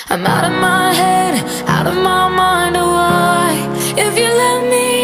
I'm out of my head, out of my mind, oh why? If you let me